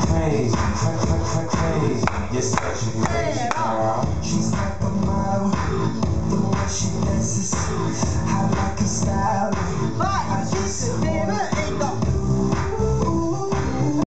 Crazy, crazy, you're such a crazy girl. She's like the